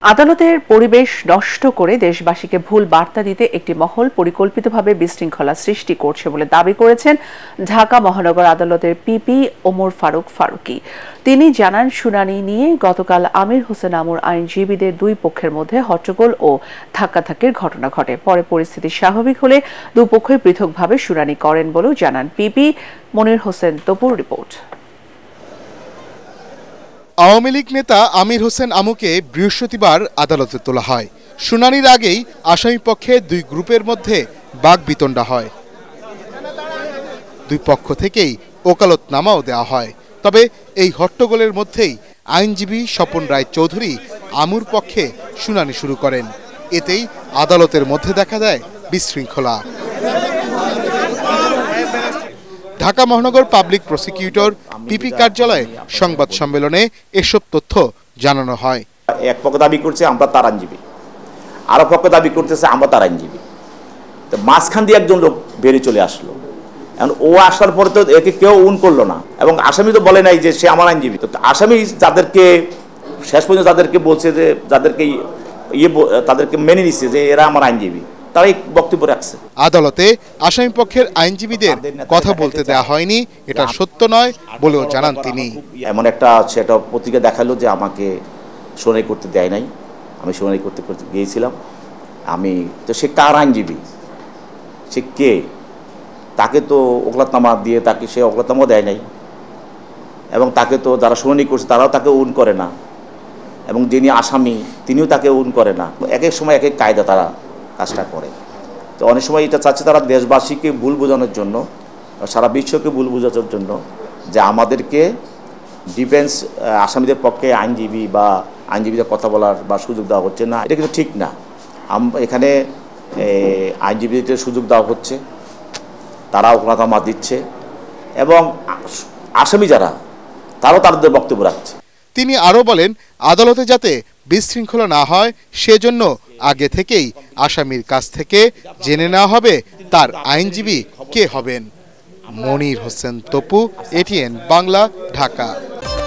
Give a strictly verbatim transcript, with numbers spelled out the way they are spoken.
আদালতের পরিবেশ নষ্ট করে দেশবাসীকে ভুল বার্তা দিতে একটি মহল পরিকল্পিতভাবে বিশৃঙ্খলা সৃষ্টি করছে বলে দাবি করেছেন ঢাকা মহানগর আদালতের পিপি ওমর ফারুক ফারুকী। তিনি জানান, শুনানি নিয়ে গতকাল আমির হোসেন আমুর আইনজীবীদের দুই পক্ষের মধ্যে হট্টগোল ও ধাক্কাধাক্কির ঘটনা ঘটে। পরে পরিস্থিতি স্বাভাবিক হলে দুপক্ষই পৃথকভাবে শুনানি করেন বলেও জানান পিপি মনির হোসেন তপুর। রিপোর্ট। আওয়ামী লীগ নেতা আমির হোসেন আমুকে বৃহস্পতিবার আদালতে তোলা হয়। শুনানির আগেই আসামিপক্ষে দুই গ্রুপের মধ্যে বাকবিতণ্ডা হয়। দুই পক্ষ থেকেই ওকালতনামাও দেওয়া হয়। তবে এই হট্টগোলের মধ্যেই আইনজীবী স্বপন রায় চৌধুরী আমুর পক্ষে শুনানি শুরু করেন। এতেই আদালতের মধ্যে দেখা দেয় বিশৃঙ্খলা। ঢাকা মহানগর পাবলিক প্রসিকিউটর পিপি কার্যালয়ে সংবাদ সম্মেলনে এসব তথ্য জানানো হয়। এক পক্ষ দাবি করছে আমরা তার আইনজীবী, আরো পক্ষ দাবি করতেছে আমরা তার আইনজীবী। তো মাঝখান দিয়ে একজন লোক বেরিয়ে চলে আসলো। এখন ও আসার পরে তো একে কেউ উন করলো না, এবং আসামি তো বলে নাই যে সে আমার আইনজীবী। তো আসামি যাদেরকে শেষ পর্যন্ত যাদেরকে বলছে যে যাদেরকে ইয়ে তাদেরকে মেনে নিচ্ছে যে এরা আমার আইনজীবী, তারাই বক্তব্য রাখছে। আদালতে আসামিপক্ষের আইনজীবীদের কথা বলতে দেওয়া হয়নি, এটা সত্য নয় বলেও জানান তিনি। এমন একটা সেটা পত্রিকা দেখালো যে আমাকে শুনানি করতে দেয় নাই, আমি শুনানি করতে করতে গিয়েছিলাম। আমি তো সে কার আইনজীবী, সে কে, তাকে তো ওকালতনামা দিয়ে তাকে সে ওকালতনামা দেয় নাই, এবং তাকে তো যারা শুনানি করছে তারাও তাকে উন করে না, এবং যিনি আসামি তিনিও তাকে উন করে না। এক এক সময় এক এক কায়দা তারা কাজটা করে। তো অনেক সময় এটা চাচ্ছে তারা দেশবাসীকে ভুল বোঝানোর জন্য, সারা বিশ্বকে ভুল বোঝানোর জন্য যে আমাদেরকে ডিফেন্স আসামিদের পক্ষে আইনজীবী বা আইনজীবীদের কথা বলার বা সুযোগ দেওয়া হচ্ছে না। এটা কিন্তু ঠিক না। এখানে আইনজীবীদের সুযোগ দেওয়া হচ্ছে, তারা ওকালতনামা দিচ্ছে, এবং আসামি যারা তারাও তাদের বক্তব্য রাখছে। তিনি আরও বলেন, আদালতে যাতে বিশৃঙ্খলা না হয় সেজন্য আগে থেকেই আসামির কাছ থেকে জেনে নেওয়া হবে তার আইনজীবী কে হবেন। মনির হোসেন তপু, এটিএন বাংলা, ঢাকা।